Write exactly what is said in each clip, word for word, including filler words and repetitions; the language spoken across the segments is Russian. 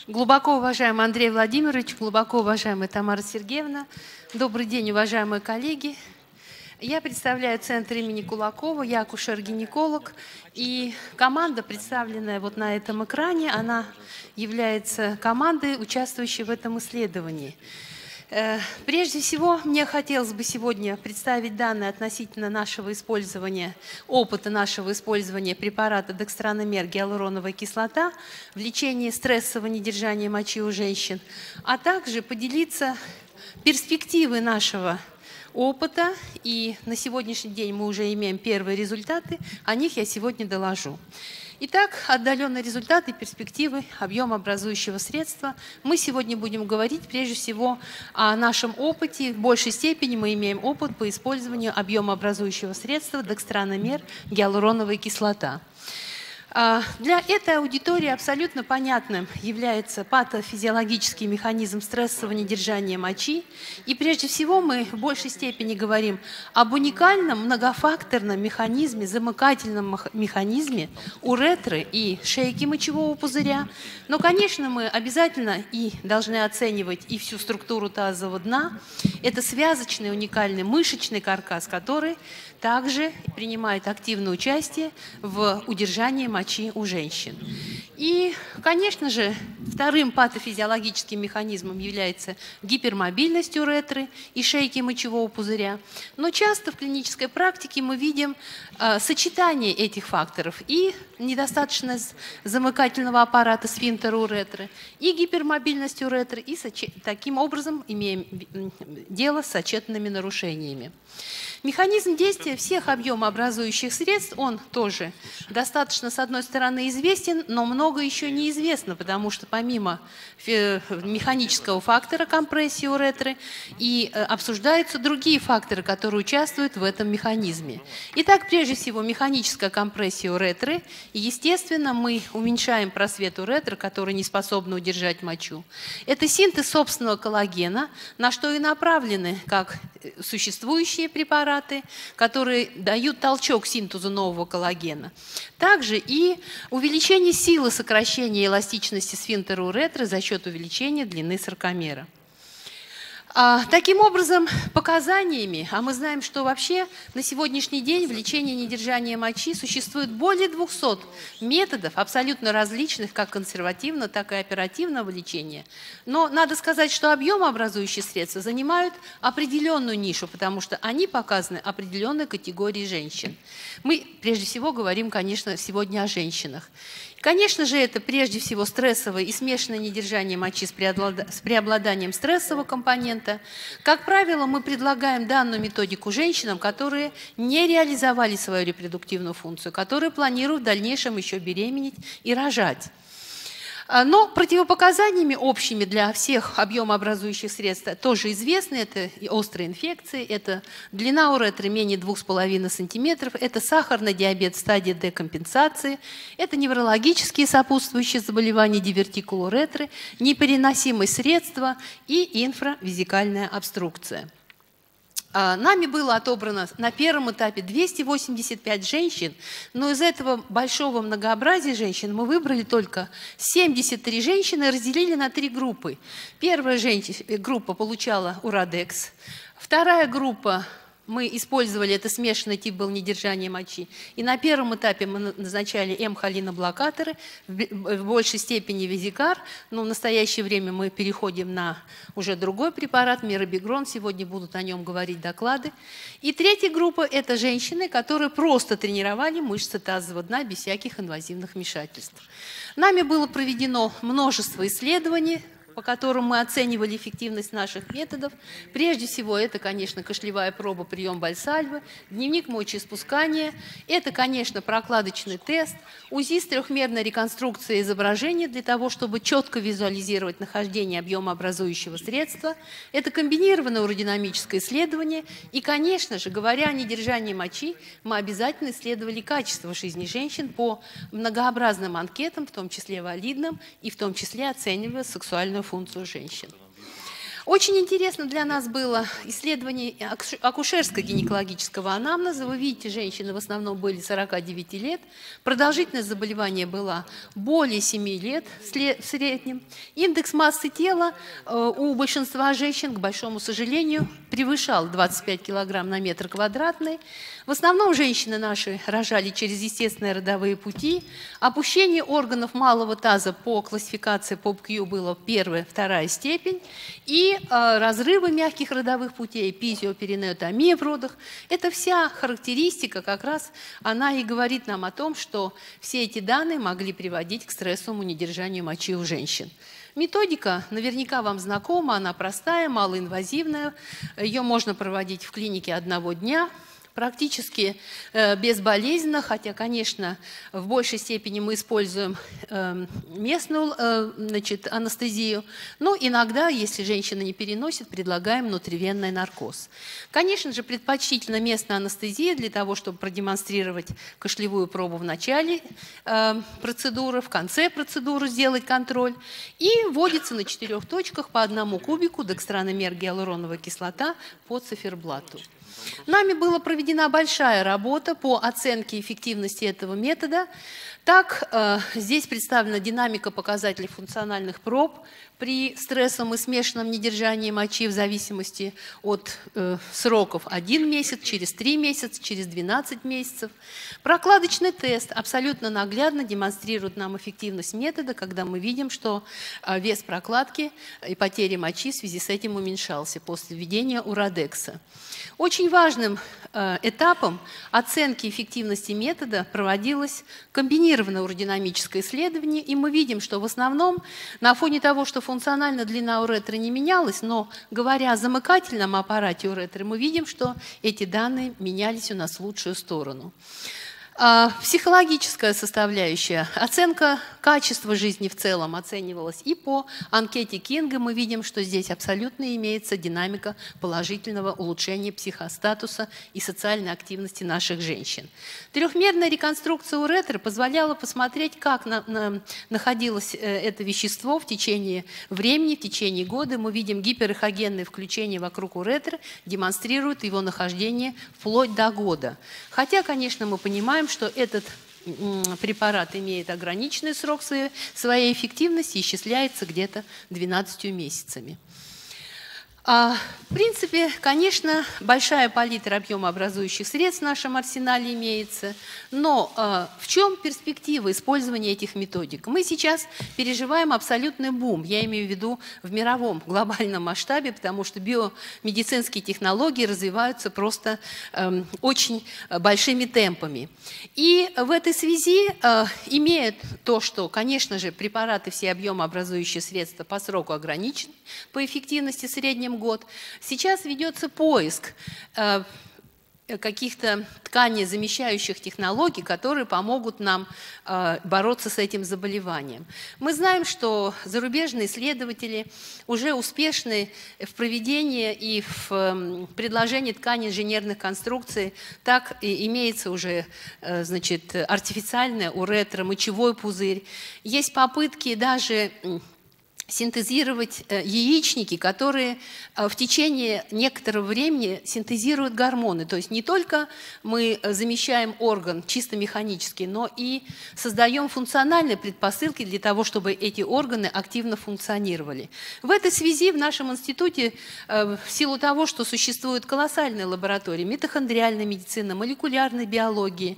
Глубоко уважаемый Андрей Владимирович, глубоко уважаемая Тамара Сергеевна, добрый день, уважаемые коллеги. Я представляю центр имени Кулакова, я акушер-гинеколог, и команда, представленная вот на этом экране, она является командой, участвующей в этом исследовании. Прежде всего, мне хотелось бы сегодня представить данные относительно нашего использования, опыта нашего использования препарата декстраномер гиалуроновая кислота в лечении стрессового недержания мочи у женщин, а также поделиться перспективой нашего опыта, и на сегодняшний день мы уже имеем первые результаты, о них я сегодня доложу. Итак, отдаленные результаты, перспективы объемообразующего средства. Мы сегодня будем говорить прежде всего о нашем опыте. В большей степени мы имеем опыт по использованию объемообразующего средства декстраномер гиалуроновая кислота. Для этой аудитории абсолютно понятным является патофизиологический механизм стрессового недержания мочи. И прежде всего мы в большей степени говорим об уникальном многофакторном механизме, замыкательном механизме уретры и шейки мочевого пузыря. Но, конечно, мы обязательно и должны оценивать и всю структуру тазового дна. Это связочный уникальный мышечный каркас, который также принимает активное участие в удержании мочи у женщин. И, конечно же, вторым патофизиологическим механизмом является гипермобильность уретры и шейки мочевого пузыря. Но часто в клинической практике мы видим э, сочетание этих факторов и недостаточность замыкательного аппарата сфинктера уретры, и гипермобильность уретры, и таким образом имеем дело с сочетанными нарушениями. Механизм действия всех объемообразующих средств, он тоже достаточно, с одной стороны, известен, но много еще неизвестно, потому что помимо механического фактора компрессии уретры и обсуждаются другие факторы, которые участвуют в этом механизме. Итак, прежде всего, механическая компрессия уретры. И, естественно, мы уменьшаем просвет уретры, который не способен удержать мочу. Это синтез собственного коллагена, на что и направлены как существующие препараты, которые дают толчок синтезу нового коллагена. Также и увеличение силы сокращения эластичности сфинктера уретры за счет увеличения длины саркомера. А, таким образом, показаниями, а мы знаем, что вообще на сегодняшний день в лечении недержания мочи существует более двухсот методов, абсолютно различных, как консервативного, так и оперативного лечения. Но надо сказать, что объемообразующие средства занимают определенную нишу, потому что они показаны определенной категории женщин. Мы прежде всего говорим, конечно, сегодня о женщинах. Конечно же, это прежде всего стрессовое и смешанное недержание мочи с преобладанием стрессового компонента. Как правило, мы предлагаем данную методику женщинам, которые не реализовали свою репродуктивную функцию, которые планируют в дальнейшем еще беременеть и рожать. Но противопоказаниями общими для всех объемообразующих средств тоже известны. Это и острые инфекции, это длина уретры менее двух с половиной сантиметров, это сахарный диабет в стадии декомпенсации, это неврологические сопутствующие заболевания дивертикула уретры, непереносимые средства и инфравезикальная обструкция. Нами было отобрано на первом этапе двести восемьдесят пять женщин, но из этого большого многообразия женщин мы выбрали только семьдесят три женщины и разделили на три группы. Первая группа получала урадекс, вторая группа мы использовали, это смешанный тип был недержания мочи. И на первом этапе мы назначали эм-холиноблокаторы, в большей степени визикар, но в настоящее время мы переходим на уже другой препарат, мирабегрон, сегодня будут о нем говорить доклады. И третья группа – это женщины, которые просто тренировали мышцы тазового дна без всяких инвазивных вмешательств. Нами было проведено множество исследований, по которым мы оценивали эффективность наших методов. Прежде всего, это, конечно, кашлевая проба, прием Вальсальвы, дневник мочеиспускания, это, конечно, прокладочный тест, УЗИ с трехмерной реконструкцией изображения для того, чтобы четко визуализировать нахождение объемообразующего средства, это комбинированное уродинамическое исследование и, конечно же, говоря о недержании мочи, мы обязательно исследовали качество жизни женщин по многообразным анкетам, в том числе валидным, и в том числе оценивая сексуальную функцию женщин. Очень интересно для нас было исследование акушерско-гинекологического анамнеза. Вы видите, женщины в основном были сорока девяти лет. Продолжительность заболевания была более семи лет в среднем. Индекс массы тела у большинства женщин, к большому сожалению, превышал двадцать пять килограмм на метр квадратный. В основном женщины наши рожали через естественные родовые пути. Опущение органов малого таза по классификации ПОП-Q было первая, вторая степень. И э, разрывы мягких родовых путей, эпизиоперинеотомия в родах. Это вся характеристика, как раз она и говорит нам о том, что все эти данные могли приводить к стрессовому недержанию мочи у женщин. Методика наверняка вам знакома, она простая, малоинвазивная. Ее можно проводить в клинике одного дня. Практически э, безболезненно, хотя, конечно, в большей степени мы используем э, местную э, значит, анестезию, но иногда, если женщина не переносит, предлагаем внутривенный наркоз. Конечно же, предпочтительно местная анестезия для того, чтобы продемонстрировать кашлевую пробу в начале э, процедуры, в конце процедуры сделать контроль, и вводится на четырех точках по одному кубику декстрономер гиалуроновая кислота по циферблату. Нами была проведена большая работа по оценке эффективности этого метода. Так, э, здесь представлена динамика показателей функциональных проб при стрессовом и смешанном недержании мочи в зависимости от э, сроков один месяц, через три месяца, через двенадцать месяцев. Прокладочный тест абсолютно наглядно демонстрирует нам эффективность метода, когда мы видим, что э, вес прокладки и потери мочи в связи с этим уменьшался после введения урадекса. Очень важным э, этапом оценки эффективности метода проводилось комбинированное уродинамическое исследование, и мы видим, что в основном на фоне того, что функционально длина уретры не менялась, но говоря о замыкательном аппарате уретры, мы видим, что эти данные менялись у нас в лучшую сторону. Психологическая составляющая, оценка качества жизни в целом оценивалась и по анкете Кинга. Мы видим, что здесь абсолютно имеется динамика положительного улучшения психостатуса и социальной активности наших женщин. Трехмерная реконструкция уретры позволяла посмотреть, как на, на, находилось это вещество в течение времени, в течение года. Мы видим гиперэхогенное включение вокруг уретры, демонстрирует его нахождение вплоть до года. Хотя, конечно, мы понимаем, что этот препарат имеет ограниченный срок своей, своей эффективности и исчисляется где-то двенадцатью месяцами. А, в принципе, конечно, большая палитра объемообразующих средств в нашем арсенале имеется, но а, в чем перспектива использования этих методик? Мы сейчас переживаем абсолютный бум, я имею в виду в мировом глобальном масштабе, потому что биомедицинские технологии развиваются просто э, очень большими темпами. И в этой связи э, имеет то, что, конечно же, препараты, все объемообразующие средства по сроку ограничены, по эффективности в среднем год. Сейчас ведется поиск э, каких-то тканей замещающих технологий, которые помогут нам э, бороться с этим заболеванием. Мы знаем, что зарубежные исследователи уже успешны в проведении и в э, предложении тканей инженерных конструкций. Так и имеется уже э, значит, артифициальная уретра, мочевой пузырь. Есть попытки даже синтезировать яичники, которые в течение некоторого времени синтезируют гормоны. То есть не только мы замещаем орган чисто механически, но и создаем функциональные предпосылки для того, чтобы эти органы активно функционировали. В этой связи в нашем институте, в силу того, что существуют колоссальные лаборатории митохондриальной медицины, молекулярной биологии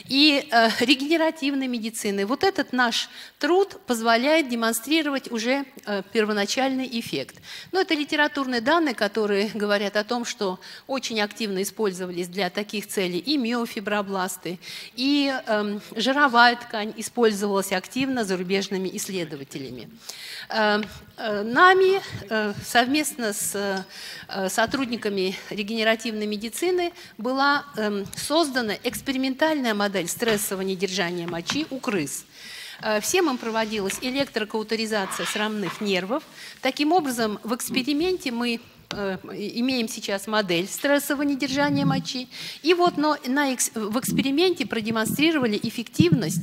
и регенеративной медицины, вот этот наш труд позволяет демонстрировать уже первоначальный эффект. Но это литературные данные, которые говорят о том, что очень активно использовались для таких целей и миофибробласты, и э, жировая ткань использовалась активно зарубежными исследователями. Э, э, нами э, совместно с э, сотрудниками регенеративной медицины была э, создана экспериментальная модель стрессового недержания мочи у крыс. Всем им проводилась электрокаутеризация срамных нервов. Таким образом, в эксперименте мы э, имеем сейчас модель стрессового недержания мочи. И вот но, на, в эксперименте продемонстрировали эффективность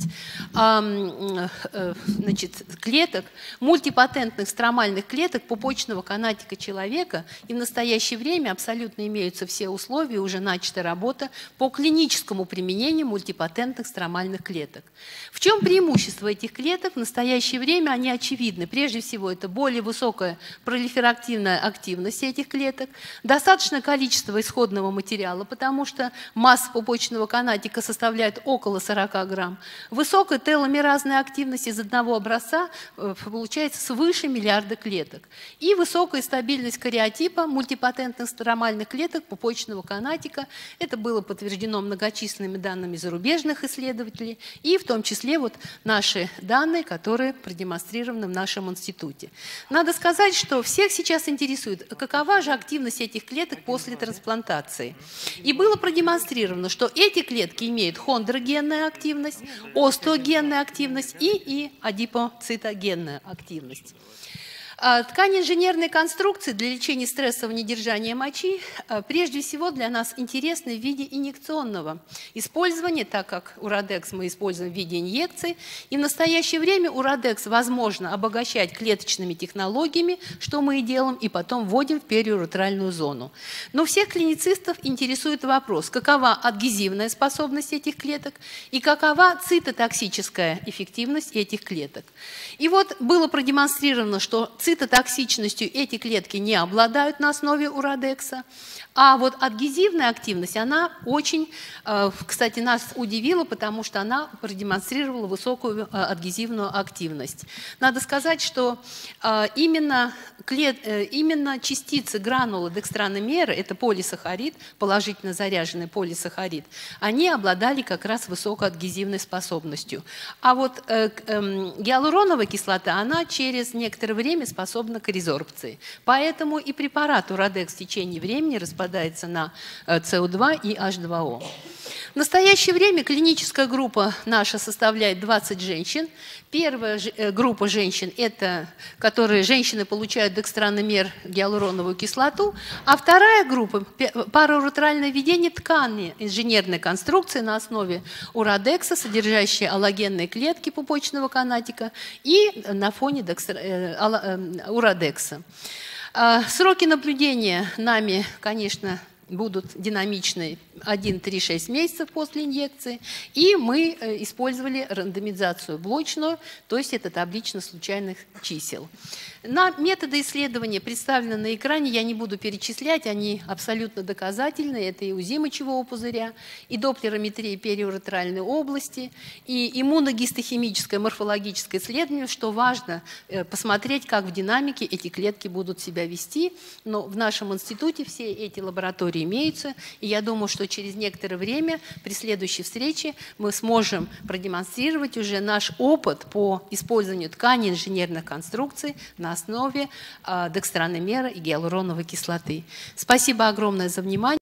э, э, значит, клеток, мультипатентных стромальных клеток пупочного канатика человека. И в настоящее время абсолютно имеются все условия, уже начата работа по клиническому применению мультипатентных стромальных клеток. В чем преимущество этих клеток? В настоящее время они очевидны. Прежде всего, это более высокая пролиферативная активность этих клеток, достаточное количество исходного материала, потому что масса пупочного канатика составляет около сорока грамм, высокая теломеразная активность из одного образца получается свыше миллиарда клеток, и высокая стабильность кариотипа мультипатентных стромальных клеток пупочного канатика. Это было подтверждено многочисленными данными зарубежных исследователей, и в том числе вот наши данные, которые продемонстрированы в нашем институте. Надо сказать, что всех сейчас интересует, какова же активность этих клеток после трансплантации. И было продемонстрировано, что эти клетки имеют хондрогенную активность, остеогенную активность и, и адипоцитогенную активность. Ткани инженерной конструкции для лечения стрессового недержания мочи прежде всего для нас интересны в виде инъекционного использования, так как урадекс мы используем в виде инъекций. И в настоящее время урадекс возможно обогащать клеточными технологиями, что мы и делаем, и потом вводим в периуретральную зону. Но всех клиницистов интересует вопрос, какова адгезивная способность этих клеток и какова цитотоксическая эффективность этих клеток. И вот было продемонстрировано, что цитотоксичностью эти клетки не обладают на основе урадекса, а вот адгезивная активность, она очень, кстати, нас удивила, потому что она продемонстрировала высокую адгезивную активность. Надо сказать, что именно, клет, именно частицы гранулы декстрономера, это полисахарид, положительно заряженный полисахарид, они обладали как раз высокоадгезивной способностью. А вот гиалуроновая кислота, она через некоторое время способна к резорбции. Поэтому и препарат урадекс в течение времени распадается на С О два и H два O. В настоящее время клиническая группа наша составляет двадцать женщин. Первая группа женщин – это которые женщины получают декстраномер, гиалуроновую кислоту, а вторая группа – парауретральное введение ткани инженерной конструкции на основе урадекса, содержащие аллогенные клетки пупочного канатика, и на фоне декстра... урадекса. Сроки наблюдения нами, конечно, будут динамичные один-три-шесть месяцев после инъекции, и мы использовали рандомизацию блочную, то есть это таблично-случайных чисел. На методы исследования представлены на экране, я не буду перечислять, они абсолютно доказательны. Это и УЗИ мочевого пузыря, и доплерометрия периуретральной области, и иммуногистохимическое морфологическое исследование, что важно посмотреть, как в динамике эти клетки будут себя вести. Но в нашем институте все эти лаборатории имеются, и я думаю, что через некоторое время при следующей встрече мы сможем продемонстрировать уже наш опыт по использованию тканей инженерных конструкций на основе декстраномера и гиалуроновой кислоты. Спасибо огромное за внимание.